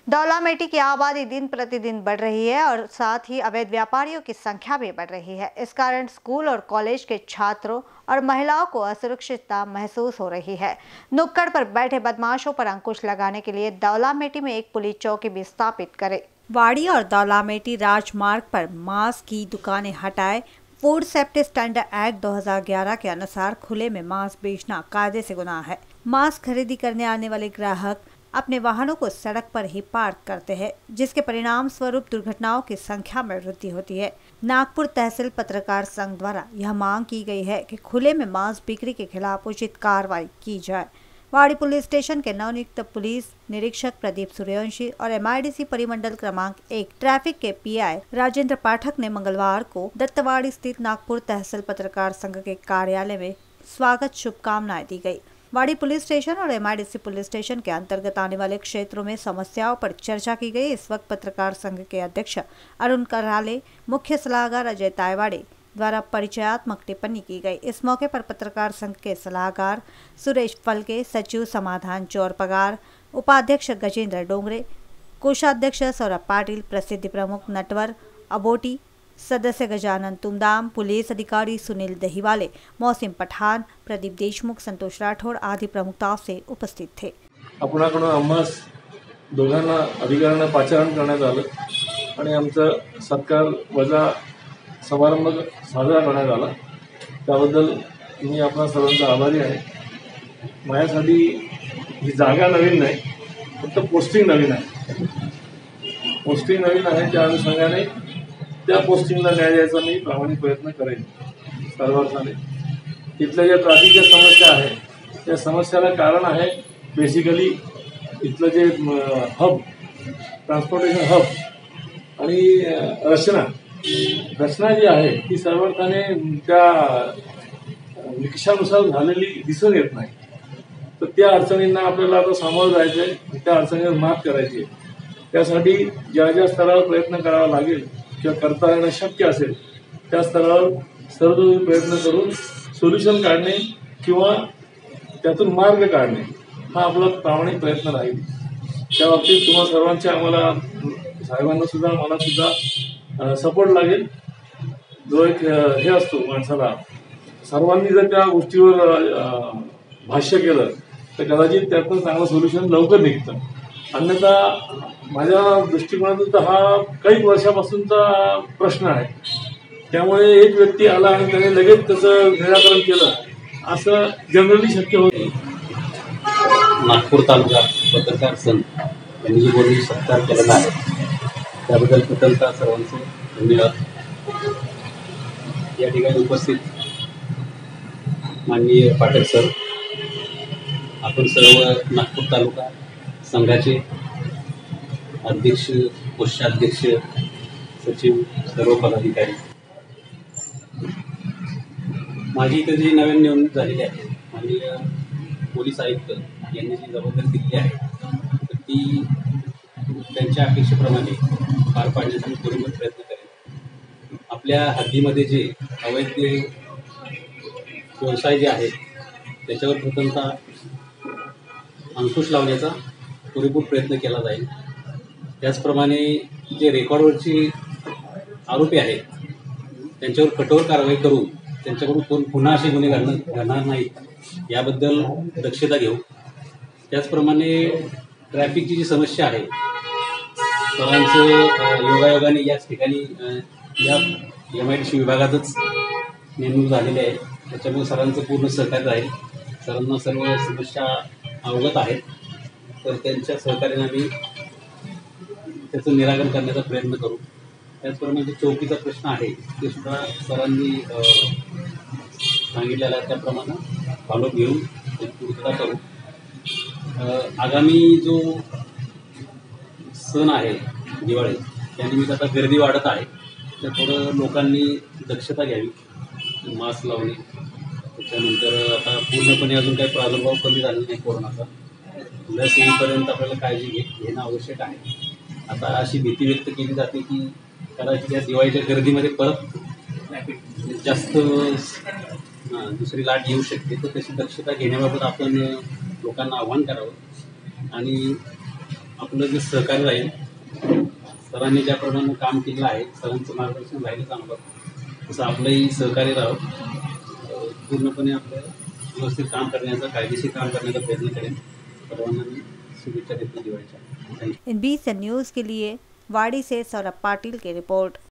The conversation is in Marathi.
दौलामेटी की आबादी दिन प्रतिदिन बढ़ रही है और साथ ही अवैध व्यापारियों की संख्या भी बढ़ रही है। इस कारण स्कूल और कॉलेज के छात्रों और महिलाओं को असुरक्षितता महसूस हो रही है। नुक्कड़ पर बैठे बदमाशों पर अंकुश लगाने के लिए दौलामेटी में एक पुलिस चौकी भी स्थापित करे। वाड़ी और दौलामेटी राजमार्ग पर मांस की दुकानें हटाए। फूड सेफ्टी स्टैंडर्ड एक्ट 2011 के अनुसार खुले में मांस बेचना कायदे से गुनाह है। मांस खरीदी करने आने वाले ग्राहक अपने वाहनों को सड़क पर ही पार्क करते हैं, जिसके परिणाम स्वरूप दुर्घटनाओं की संख्या में वृद्धि होती है। नागपुर तहसील पत्रकार संघ द्वारा यह मांग की गई है कि खुले में मांस बिक्री के खिलाफ उचित कार्रवाई की जाए। वाड़ी पुलिस स्टेशन के नवनियुक्त पुलिस निरीक्षक प्रदीप सूर्यवंशी और MIDC परिमंडल क्रमांक 1 ट्रैफिक के PI राजेंद्र पाठक ने मंगलवार को दत्तवाड़ी स्थित नागपुर तहसील पत्रकार संघ के कार्यालय में स्वागत शुभकामनाएं दी गई। वाड़ी पुलिस स्टेशन और MIDC पुलिस स्टेशन के अंतर्गत आने वाले क्षेत्रों में समस्याओं पर चर्चा की गई। इस वक्त पत्रकार संघ के अध्यक्ष अरुण कराले, मुख्य सलाहकार अजय तायवाड़े द्वारा परिचयात्मक टिप्पणी की गई। इस मौके पर पत्रकार संघ के सलाहकार सुरेश फलके, सचिव समाधान चौरपगार, उपाध्यक्ष गजेंद्र डोंगरे, कोषाध्यक्ष सौरभ पाटिल, प्रसिद्धि प्रमुख नटवर अबोटी, सदस्य गजानन तुमदाम, पुलिस अधिकारी सुनील दहीवाले, मौसिम पठान, प्रदीप देशमुख, संतोष राठौड़ आदि प्रमुखताओं से उपस्थित थे। आपणाकडून आम्हास दोघांना अधिकाऱ्यांना पाचारण करण्यात आलं आणि आमचा सत्कार वजा समारंभ साजरा करण्यात आला। त्याबद्दल मी आपणा सर्वांचा आभारी आहे। माझ्यासाठी ही जागा नवीन नाही, फक्त पोस्टिंग नवीन आहे। पोस्टिंग नवीन आहे, त्या अनुषंगाने त्या पोस्टिंगला न्याय द्यायचा मी प्रामाणिक प्रयत्न करेन सर्वार्थाने। इथल्या ज्या ट्रॅफिकच्या समस्या आहे त्या समस्याला कारण आहे बेसिकली इथलं जे हब, ट्रान्सपोर्टेशन हब आणि रचना जी आहे ती सर्वार्थाने त्या निकषानुसार झालेली दिसून येत नाही। तर त्या अडचणींना आपल्याला आता सामोरं जायचं आहे, त्या अडचणींवर मात करायची आहे। त्यासाठी ज्या ज्या स्तरावर प्रयत्न करावा लागेल किंवा करता येणं शक्य असेल त्या स्तरावर सर्वतोपरी प्रयत्न करून सोल्युशन काढणे किंवा त्यातून मार्ग काढणे हा आपला प्रामाणिक प्रयत्न राहील। त्या बाबतीत तुम्हा सर्वांच्या आम्हाला साहेबांना सुद्धा मला सुद्धा सपोर्ट लागेल। जो एक हे असतो माणसाला, सर्वांनी जर त्या गोष्टीवर भाष्य केलं तर कदाचित त्यातून चांगलं सोल्युशन लवकर निघतं। अन्यथा माझ्या दृष्टिकोनातून तर हा काही वर्षापासूनचा प्रश्न आहे। त्यामुळे एक व्यक्ती आला आणि त्याने लगेच त्याचं निराकरण केलं असं जनरली शक्य होत नाही। नागपूर तालुका पत्रकार संघ यांनी जी बोलणी सत्कार केलेला आहे त्याबद्दल प्रथमतः सर्वांचे धन्यवाद। या ठिकाणी उपस्थित माननीय पाठक सर, आपण सर्व नागपूर तालुका संघाचे अध्यक्ष, कोषाध्यक्ष, सचिव, सर्व पदाधिकारी, माझी इथे जी नवीन नेमणूक झालेली आहे माननीय पोलीस आयुक्त यांनी जी जबाबदारी दिली आहे तर ती त्यांच्या अपेक्षेप्रमाणे पार पाडण्याचा मी पूर्ण प्रयत्न करेन। आपल्या हद्दीमध्ये जे अवैध व्यवसाय जे आहेत त्याच्यावर प्रथमतः अंकुश लावण्याचा पुरेपूर प्रयत्न केला जाईल। त्याचप्रमाणे जे रेकॉर्डवरचे आरोपी आहेत त्यांच्यावर कठोर कारवाई करून त्यांच्याकडून पुन्हा असे गुन्हे घडणार नाहीत याबद्दल दक्षता घेऊ। त्याचप्रमाणे ट्रॅफिकची जी समस्या आहे सरांचं योगायोगाने याच ठिकाणी या MIDC विभागातच नेमणूक झालेली आहे, त्याच्यामुळे सरांचं पूर्ण सहकार्य राहील। सरांना सर्व समस्या अवगत आहेत, तर त्यांच्या सहकार्याने आम्ही त्याचं निराकरण करण्याचा प्रयत्न करू। त्याचप्रमाणे जो चौकीचा प्रश्न आहे ते सुद्धा सरांनी सांगितलेला आहे त्याप्रमाणे फॉलोअप घेऊन पूर्तता करू। आगामी जो सण आहे दिवाळी, त्यानिमित्त आता गर्दी वाढत आहे, तर थोडं लोकांनी दक्षता घ्यावी, मास्क लावणे, त्याच्यानंतर आता पूर्णपणे अजून काही प्रादुर्भाव कमी झाला नाही कोरोनाचा, लस येईपर्यंत आपल्याला काळजी घेणं आवश्यक आहे। आता अशी भीती व्यक्त केली जाते की कदाचित या दिवाळीच्या गर्दीमध्ये परत जास्त दुसरी लाट येऊ शकते, तर त्याची दक्षता घेण्याबाबत आपण लोकांना आव्हान करावं आणि आपलं जे सहकार्य राहील, सरांनी ज्याप्रमाणे काम केलं आहे, सरांचं मार्गदर्शन राहिलं चांगलं, तसं आपलंही सहकार्य राहावं. पूर्णपणे आपलं व्यवस्थित काम करण्याचा, कायदेशीर काम करण्याचा प्रयत्न करेन. सर्वांना मी शुभेच्छा देतो दिवाळीच्या. इन 20 न्यूज़ के लिए वाड़ी से सौरभ पाटिल की रिपोर्ट।